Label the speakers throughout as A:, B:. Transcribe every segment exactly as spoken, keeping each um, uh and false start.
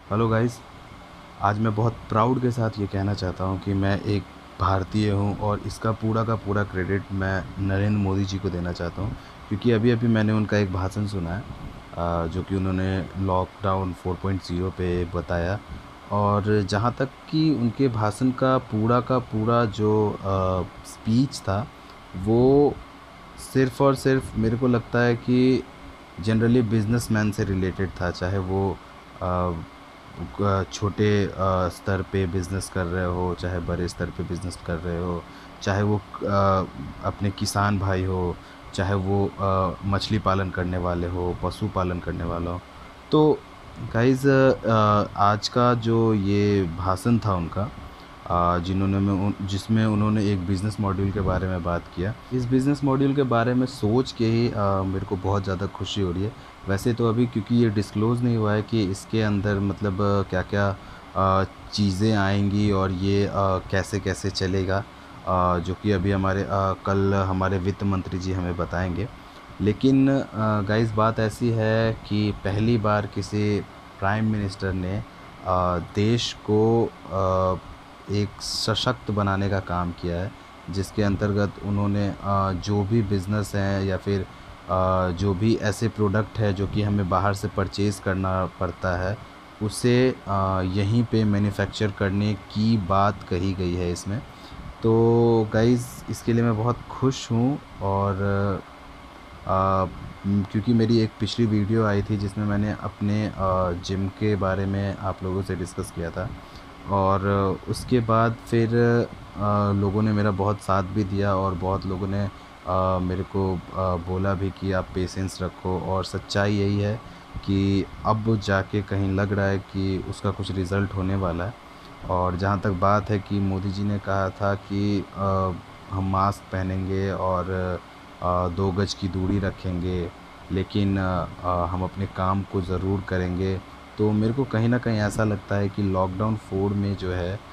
A: Hello guys. आज मैं बहुत प्राउड के साथ ये कहना चाहता हूँ कि मैं एक भारतीय हूँ और इसका पूरा का पूरा क्रेडिट मैं नरेंद्र मोदी जी को देना चाहता हूँ, क्योंकि अभी-अभी मैंने उनका एक भाषण सुना है, अ, जो कि उन्होंने लॉकडाउन फ़ोर पॉइंट ज़ीरो पे बताया। और जहाँ तक कि उनके भाषण का पूरा का पूरा जो अ, स्पीच था, वो सिर्फ़ और सिर्फ़ मेरे को लगता है कि जनरली बिज़नेसमैन से रिलेटेड था। चाहे वो अ, क छोटे अ, स्तर पे बिज़नेस कर रहे हो, चाहे बड़े स्तर पे बिज़नेस कर रहे हो, चाहे वो अ, अपने किसान भाई हो, चाहे वो अ, मछली पालन करने वाले हो, पशु पालन करने वाला हो। तो गाइज़, अ, आज का जो ये भाषण था उनका, अ, जिन्होंने में उन जिसमें उन्होंने एक बिज़नेस मॉड्यूल के बारे में बात किया। इस बिज़नेस मॉड्यूल के बारे में सोच के ही अ, मेरे को बहुत ज़्यादा खुशी हो रही है। वैसे तो अभी क्योंकि ये डिस्क्लोज़ नहीं हुआ है कि इसके अंदर मतलब क्या-क्या अ, चीज़ें आएँगी और ये अ, कैसे-कैसे चलेगा, अ, जो कि अभी हमारे अ, कल हमारे वित्त मंत्री जी हमें बताएँगे। लेकिन अ, गाइज़, बात ऐसी है कि पहली बार किसी प्राइम मिनिस्टर ने अ, देश को अ, एक सशक्त बनाने का काम किया है, जिसके अंतर्गत उन्होंने अ, जो भी बिज़नेस हैं या फिर अ, जो भी ऐसे प्रोडक्ट है जो कि हमें बाहर से परचेज़ करना पड़ता है, उसे अ, यहीं पे मैन्युफैक्चर करने की बात कही गई है इसमें। तो गाइज़, इसके लिए मैं बहुत खुश हूँ। और अ, उम, क्योंकि मेरी एक पिछली वीडियो आई थी जिसमें मैंने अपने अ, जिम के बारे में आप लोगों से डिस्कस किया था, और उसके बाद फिर अ, लोगों ने मेरा बहुत साथ भी दिया और बहुत लोगों ने अ, मेरे को अ, बोला भी कि आप पेशेंस रखो, और सच्चाई यही है कि अब जाके कहीं लग रहा है कि उसका कुछ रिज़ल्ट होने वाला है। और जहाँ तक बात है कि मोदी जी ने कहा था कि अ, हम मास्क पहनेंगे और अ, दो गज की दूरी रखेंगे, लेकिन अ, अ, हम अपने काम को ज़रूर करेंगे। तो मेरे को कहीं न कहीं ऐसा लगता है कि लॉकडाउन फ़ोर में जो है अ,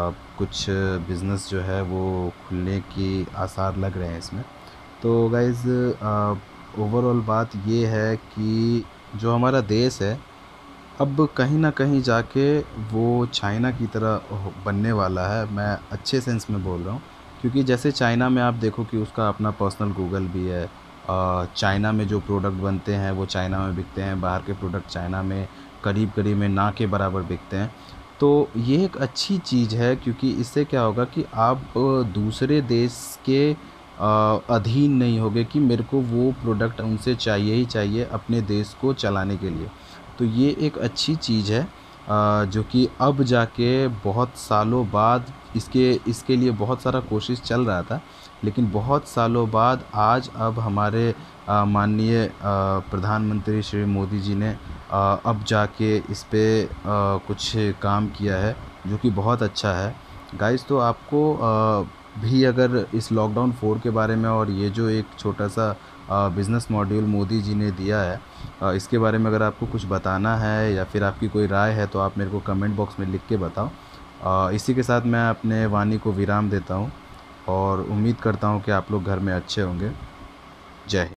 A: कुछ बिज़नेस जो है वो खुलने की आसार लग रहे हैं इसमें। तो गाइज़, अ, ओवरऑल बात ये है कि जो हमारा देश है, अब कहीं न कहीं जाके वो चाइना की तरह हो बनने वाला है। मैं अच्छे सेंस में बोल रहा हूँ, क्योंकि जैसे चाइना में आप देखो कि उसका अपना पर्सनल गूगल भी है। अ, चाइना में जो प्रोडक्ट बनते हैं वो चाइना में बिकते हैं, बाहर के प्रोडक्ट चाइना में करीब-करीब में ना के बराबर बिकते हैं। तो ये एक अच्छी चीज़ है, क्योंकि इससे क्या होगा कि आप अ, दूसरे देश के अ, अधीन नहीं होगे कि मेरे को वो प्रोडक्ट उनसे चाहिए ही चाहिए अपने देश को चलाने के लिए। तो ये एक अच्छी चीज़ है, अ, जो कि अब जाके बहुत सालों बाद इसके इसके लिए बहुत सारा कोशिश चल रहा था, लेकिन बहुत सालों बाद आज अब हमारे अ, माननीय अ, प्रधानमंत्री श्री मोदी जी ने अ, अब जाके इस पे अ, कुछ काम किया है, जो कि बहुत अच्छा है। गाइस, तो आपको अ, भी अगर इस लॉकडाउन फ़ोर के बारे में और ये जो एक छोटा-सा अ, बिज़नेस मॉड्यूल मोदी जी ने दिया है, अ, इसके बारे में अगर आपको कुछ बताना है या फिर आपकी कोई राय है, तो आप मेरे को कमेंट बॉक्स में लिख के बताओ। अ, इसी के साथ मैं अपने वाणी को विराम देता हूँ और उम्मीद करता हूँ कि आप लोग घर में अच्छे होंगे। जय हिंद।